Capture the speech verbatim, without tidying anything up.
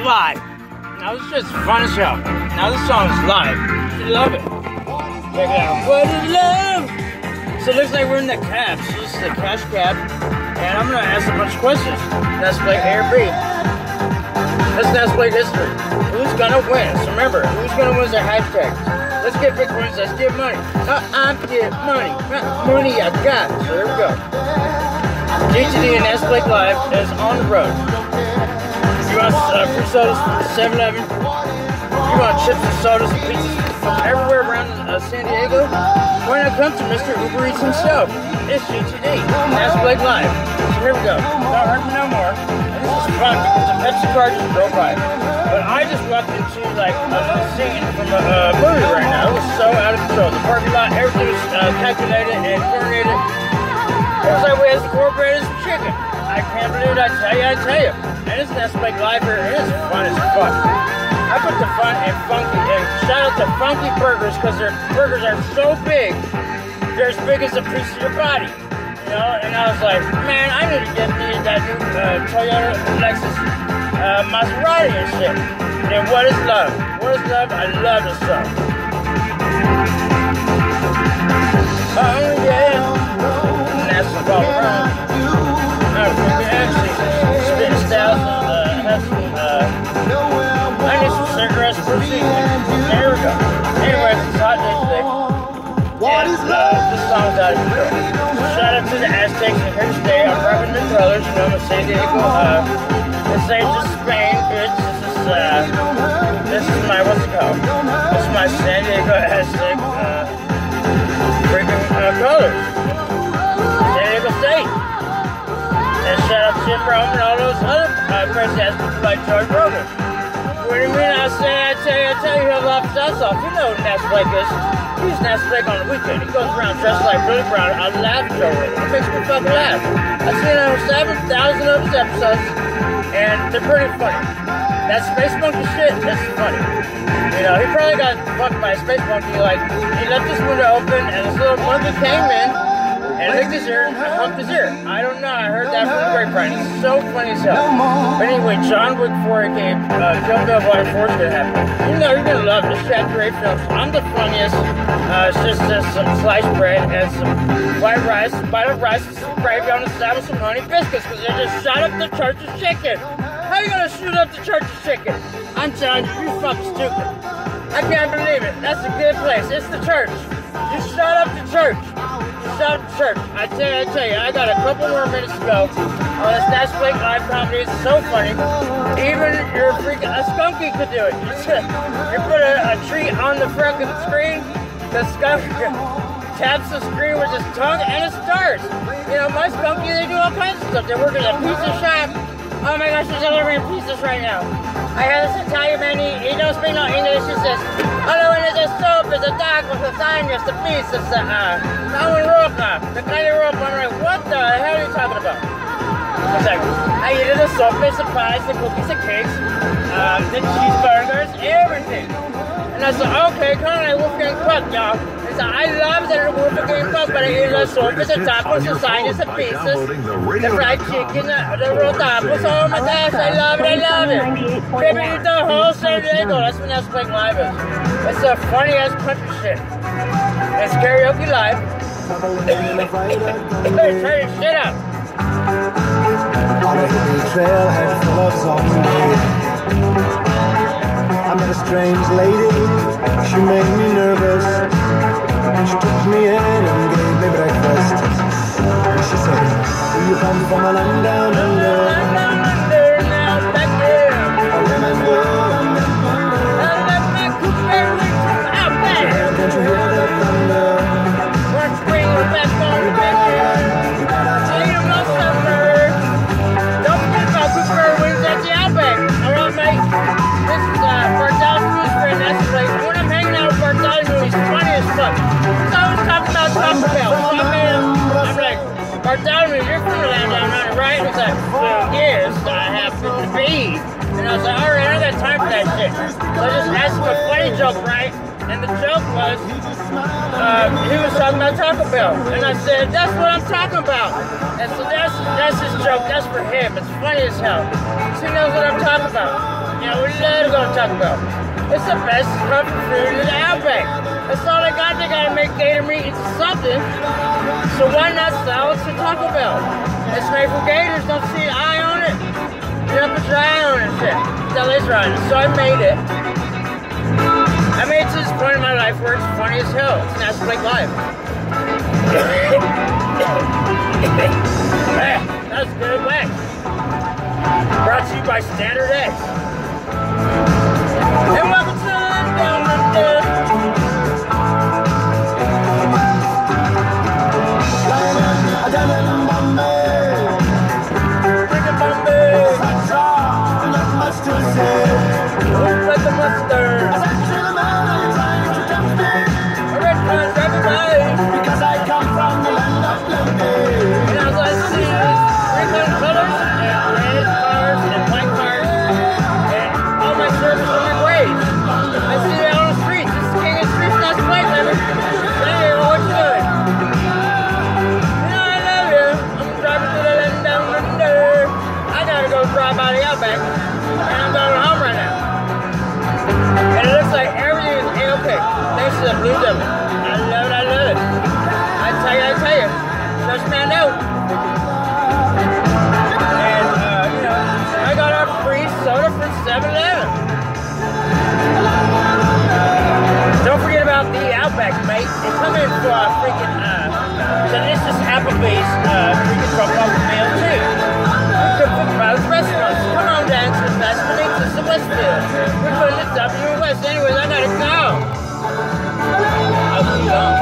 live. Now this shit's fun as hell. Now this song is live. You love it. Check it out. What is love? So it looks like we're in the cab. So this is the cash cab. And I'm gonna ask a bunch of questions. Let's play A or B. Let's let's play history. Who's gonna win? So remember, who's gonna win is a hashtag. Let's get big coins, let's get money. Uh, I'm get money. Uh, money I got. So here we go. G T D and S Blake Live is on the road. You want uh, free sodas from seven eleven? You want chips and sodas and pizzas from everywhere around uh, San Diego? Why not come to Mister Uber Eats himself? It's G T D and S Blake Live. So here we go. Don't hurt me no more. And this is fun because the Pepsi car just drove by. But I just walked into like a scene from a uh, movie right now. It was so out of control. The parking lot, everything was uh, calculated and coordinated. It was like we had some cornbread and some chicken. I can't believe it, I tell you, I tell you. And it's S Blake Live here, it is fun as fuck. I put the fun and funky, and shout out to Funky Burgers, because their burgers are so big, they're as big as a piece of your body. You know, and I was like, man, I need to get me that new uh, Toyota Lexus uh, Maserati and shit. And what is love? What is love? I love this song. Oh yeah. That's all around. I we actually spit styles and uh, have some, uh, I need some cigarettes for season. There we go. Anyway, it's a hot day today. And uh, this song's out of control. Shout out to the Aztecs and here to stay. I'm repping the brothers, you know, I'm in San Diego. Uh, this ain't just Spain, bitch. This is, uh, this is my, what's it called? This is my San Diego Aztec, uh, freaking, uh, colors. San Diego State. And shout out to Jim Brown and all those other uh, crazy ass people like George Rogan. What do you mean I say, I tell you, I tell you, he'll laugh his ass off. You know who Nats Blake is. He's Nats Blake on the weekend. He goes around dressed like Billy Brown. I laugh at Joe Rogan. It makes me fucking laugh. I've seen over seven thousand of his episodes, and they're pretty funny. That Space Monkey shit, that's funny. You know, he probably got fucked by a Space Monkey. Like, he left this window open, and this little monkey came in, and licked his ear and humped his ear. I don't know, I heard that from the grapevine. It's so funny as hell. But anyway, John Wick four came, uh, Kill Bill Volume four is gonna happen. You know, you're gonna love this Chapter eight films. I'm the funniest. Uh, it's just uh, some sliced bread and some white rice, a bite of rice, some gravy on the side with some honey biscuits, because they just shot up the church's chicken. How you gonna shoot up the church's chicken? I'm telling you, you're fucking stupid. I can't believe it. That's a good place. It's the church. You shut up the church. Shut up the church. I tell you, I tell you, I got a couple more minutes to go on this Nats Blake Live comedy. It's so funny. Even your freaking a skunky could do it. You put a, a tree on the front of the screen, the skunk taps the screen with his tongue and it starts. You know, my skunky, they do all kinds of stuff. They work at a pizza shop. Oh my gosh, they're delivering pizzas right now. I have this Italian man, he, he don't speak no English. He says, hello, and it's a soap, it's a dog with a sign, it's a piece, it's a, uh, now in Roca, the kind of rope. I'm like, what the hell are you talking about? He's like, I eat the soap, it's the pies, the cookies, the cakes, um, the cheeseburgers, everything. And I said, okay, come on, Wolfgang Puck, y'all. He said, I love the Wolfgang Puck, but I eat the soap, it's a tacos, the sign, it's the pieces, the fried chicken, the, the rolled tacos. Oh my gosh, I love it, I love it. Baby, eat the whole San Diego. That's when Nats Blake Live is. It's a funny ass country shit. It's karaoke live. Hey, turn your shit up. On a hippie trailhead full of zombies, I met a strange lady. She made me nervous. She took me in and gave me breakfast. She said, do you come from a land down under? I remember. Can't you hear the thunder? One spring, we're back on the backyard. I ain't no summer. Don't forget about Cooper Wings at the Outback. Alright, mate? This is uh, Bartholomew's friend, that's the place. When I'm hanging out with Bartholomew, he's funny as fuck. He's always talking about Taco Bell. So I made him, I'm like, Bartholomew, you're from the land down under, right? He's like, well, yes, I happen to be. And I was like, alright, I don't got time for that shit. So I just asked him a funny joke, right? And the joke was, uh, he was talking about Taco Bell. And I said, that's what I'm talking about. And so that's that's his joke, that's for him. It's funny as hell. So he knows what I'm talking about. You know, Taco Bell. It's the best comfort food in the Outback. That's all they got. They gotta make gator meat into something. So why not sell it to Taco Bell? It's made from gators. Don't see an eye on it. You don't put your eye on it and shit. That is right. So I made it. I made it to this point in my life where it's funny as hell. It's National Lake Live. That's good wax. Brought to you by Standard X. And welcome to Down Under. Down in Bombay. Drinking Bombay. Not much to say. Don't like the mustard. I said to the man, are you trying to tempt me? A red car's driving by. Because I come from the land of plenty. And as I see three colors, and red cars, and white cars, and all my service on my grades. I see it on the streets. This is the king of the streets, not the white women. Hey, what you doing? You know, I love you. I'm driving to the land down under. I gotta go drive by the Outback, and I'm going home right now. And it looks like everything is A-okay. Thanks to the Blue Devil. I love it, I love it. I tell you, I tell you. Just stand out. And, uh, you know, I got a free soda from seven eleven. Don't forget about the Outback, mate. They come in for a freaking, uh, delicious Applebee's, uh, freaking drop-off meal, too. Good for Brothers Restaurants. Come on down to the best Peninsula to Westfield. We're putting this up in the West. Anyways, I gotta go. I'll be gone.